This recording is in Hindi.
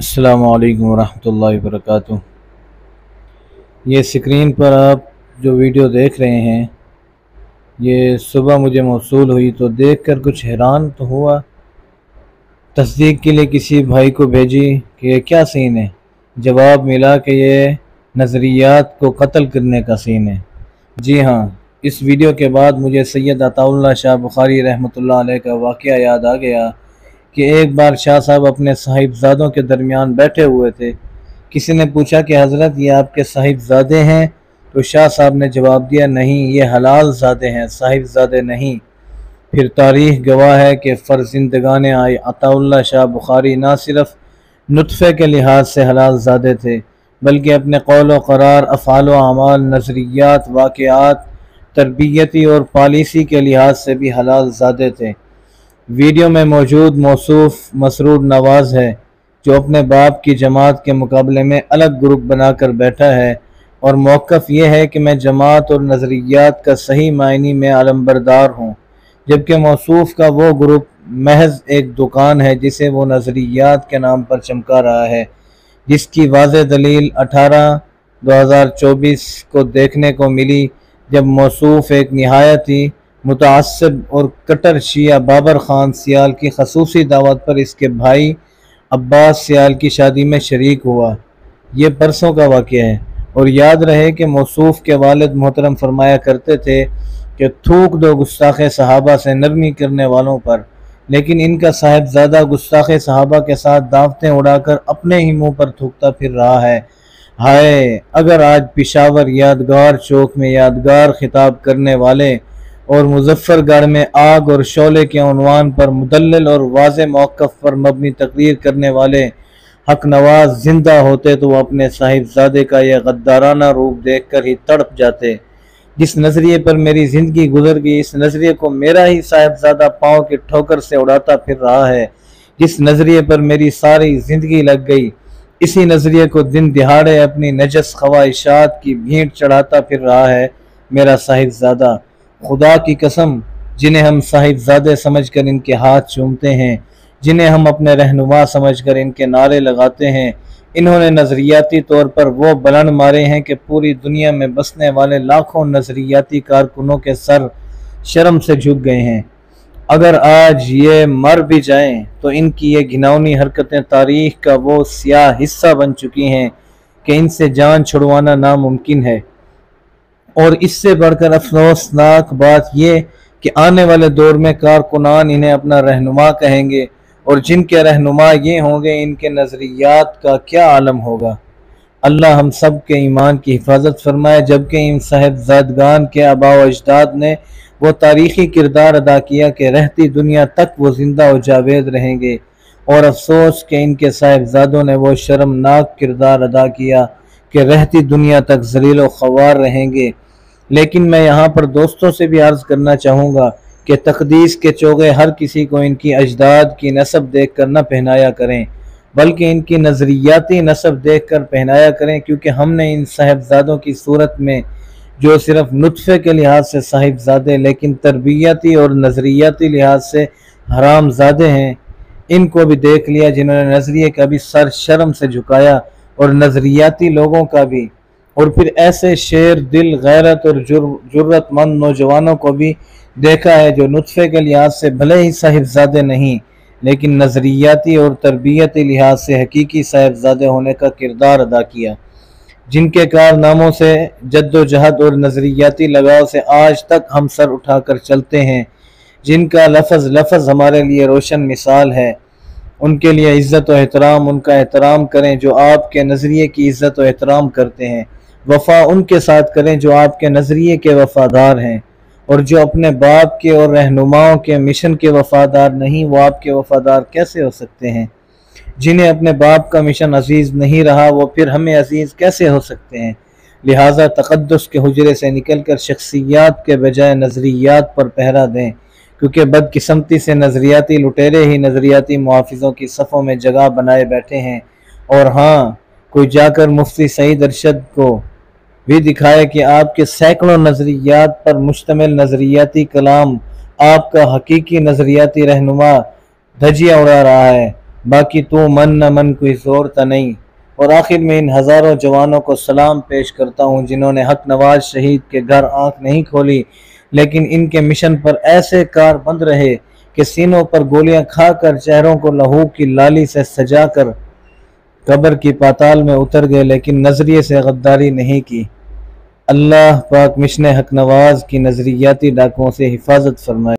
अस्सलामु अलैकुम वरहमतुल्लाहि वबरकातुहू। ये स्क्रीन पर आप जो वीडियो देख रहे हैं, ये सुबह मुझे मौसूल हुई तो देखकर कुछ हैरान तो हुआ। तस्दीक के लिए किसी भाई को भेजी कि ये क्या सीन है। जवाब मिला कि ये नज़रियात को कत्ल करने का सीन है। जी हाँ, इस वीडियो के बाद मुझे सैयद अताउल्लाह शाह बुखारी रहमतुल्लाह अलैह का वाक़या याद आ गया कि एक बार शाह साहब अपने साहिबजादों के दरमियान बैठे हुए थे। किसी ने पूछा कि हज़रत ये आपके साहिबजादे हैं? तो शाह साहब ने जवाब दिया, नहीं, ये हलाल ज़ादे हैं, साहिबजादे नहीं। फिर तारीख़ गवाह है कि फ़र्ज़िंदगान आए अताउल्लाह शाह बुखारी ना सिर्फ नुत्फ़े के लिहाज से हलाल ज़ादे थे, बल्कि अपने कौल व करार, अफ़आल व अमाल, नज़रियात, वाक़यात, तरबियती और पॉलिसी के लिहाज से भी हलाल ज़ादे थे। वीडियो में मौजूद मौसूफ़ मसरूर नवाज़ है, जो अपने बाप की जमात के मुकाबले में अलग ग्रुप बनाकर बैठा है और मौक़िफ़ ये है कि मैं जमात और नज़रियात का सही मायने में अलमबरदार हूँ, जबकि मौसूफ़ का वो ग्रुप महज एक दुकान है जिसे वो नज़रियात के नाम पर चमका रहा है, जिसकी वाज़ेह दलील 18/2024 को देखने को मिली, जब मौसूफ़ एक निहायत ही मुतअस्सिब और कट्टर शिया बाबर ख़ान सियाल की ख़ुसूसी दावत पर इसके भाई अब्बास सियाल की शादी में शरीक हुआ। ये परसों का वाक़या है। और याद रहे कि मौसूफ़ के वालिद मोहतरम फरमाया करते थे कि थूक दो गुस्ताख़े सहाबा से नरमी करने वालों पर, लेकिन इनका साहिबजादा गुस्ताख़े सहाबा के साथ दावतें उड़ाकर अपने ही मुँह पर थूकता फिर रहा है। हाय, अगर आज पेशावर यादगार चौक में यादगार खिताब करने वाले और मुजफ्फरगढ़ में आग और शोले के उन्वान पर मुदल्लल और वाज़े मौक़िफ़ पर मबनी तकरीर करने वाले हक नवाज जिंदा होते तो वो अपने साहिबजादे का यह गद्दाराना रूप देखकर ही तड़प जाते। जिस नज़रिए पर मेरी ज़िंदगी गुजर गई, इस नज़रिए को मेरा ही साहिबजादा पाँव की ठोकर से उड़ाता फिर रहा है। जिस नज़रिए पर मेरी सारी ज़िंदगी लग गई, इसी नज़रिए को दिन दिहाड़े अपनी नजस ख्वाहिशात की भीड़ चढ़ाता फिर रहा है मेरा साहिबजादा। खुदा की कसम, जिन्हें हम साहिबजादे समझकर इनके हाथ चूमते हैं, जिन्हें हम अपने रहनुमा समझकर इनके नारे लगाते हैं, इन्होंने नज़रियाती तौर पर वो बुलंद मारे हैं कि पूरी दुनिया में बसने वाले लाखों नज़रियाती कारकुनों के सर शर्म से झुक गए हैं। अगर आज ये मर भी जाएं तो इनकी ये घिनौनी हरकतें तारीख़ का वो स्याह हिस्सा बन चुकी हैं कि इनसे जान छुड़वाना नामुमकिन है। और इससे बढ़कर अफसोसनाक बात यह कि आने वाले दौर में कारकुनान इन्हें अपना रहनुमा कहेंगे, और जिनके रहनुमा ये होंगे, इनके नज़रियात का क्या आलम होगा। अल्लाह हम सब के ईमान की हिफाजत फरमाए। जबकि इन साहिबजादगान के आबा व अजदाद ने वो तारीख़ी किरदार अदा किया कि रहती दुनिया तक वो जिंदा व जावेद रहेंगे, और अफसोस कि इनके साहिबजादों ने वो शर्मनाक किरदार अदा किया कि रहती दुनिया तक ज़लील व ख़वार रहेंगे। लेकिन मैं यहाँ पर दोस्तों से भी अर्ज़ करना चाहूँगा कि तक़दीस के चोगे हर किसी को इनकी अजदाद की नस्ब देख कर न पहनाया करें, बल्कि इनकी नज़रियाती नस्ब देख कर पहनाया करें, क्योंकि हमने इन साहिबजादों की सूरत में जो सिर्फ नुत्फ़े के लिहाज से साहिबजादे लेकिन तरबियती और नज़रियाती लिहाज से हरामजादे हैं, इनको भी देख लिया, जिन्होंने नज़रिए का भी सर शर्म से झुकाया और नज़रियाती लोगों का भी। और फिर ऐसे शेर दिल, गैरत और जुर्रतमंद नौजवानों को भी देखा है जो नुत्फ़े के लिहाज से भले ही साहिबजादे नहीं, लेकिन नज़रियाती और तरबियती लिहाज से हकीकी साहिबजादे होने का किरदार अदा किया, जिनके कारनामों से, जद्दोजहद और नज़रियाती लगाव से आज तक हम सर उठाकर चलते हैं, जिनका लफ्ज़ लफ्ज़ हमारे लिए रोशन मिसाल है। उनके लिए इज़्ज़त व एहतराम, उनका एहतराम करें जो आपके नज़रिए की इज़्ज़त व एहतराम करते हैं। वफ़ा उनके साथ करें जो आपके नज़रिए के वफ़ादार हैं, और जो अपने बाप के और रहनुमाओं के मिशन के वफ़ादार नहीं, वो आपके वफ़ादार कैसे हो सकते हैं। जिन्हें अपने बाप का मिशन अजीज़ नहीं रहा, वो फिर हमें अजीज़ कैसे हो सकते हैं। लिहाजा तक़द्दुस के हुजरे से निकल कर शख्सियात के बजाय नज़रियात पर पहरा दें, क्योंकि बदकिस्मती से नज़रियाती लुटेरे ही नज़रियाती मुहाफ़िज़ों की सफ़ों में जगह बनाए बैठे हैं। और हाँ, कोई जाकर मुफ्ती सईद अरशद को भी दिखाए कि आपके सैकड़ों नज़रियात पर मुश्तमिल नज़रियाती कलाम आपका हकीकी नज़रियाती रहनुमा धजिया उड़ा रहा है। बाकी तू मन न मन कोई जोरता नहीं। और आखिर में इन हज़ारों जवानों को सलाम पेश करता हूँ जिन्होंने हक नवाज शहीद के घर आंख नहीं खोली, लेकिन इनके मिशन पर ऐसे कारबंद रहे कि सीनों पर गोलियां खाकर चेहरों को लहू की लाली से सजाकर कब्र की पाताल में उतर गए, लेकिन नजरिए से गद्दारी नहीं की। अल्लाह पाक मिशन हक नवाज की नजरियाती डाकुओं से हिफाजत फरमाए।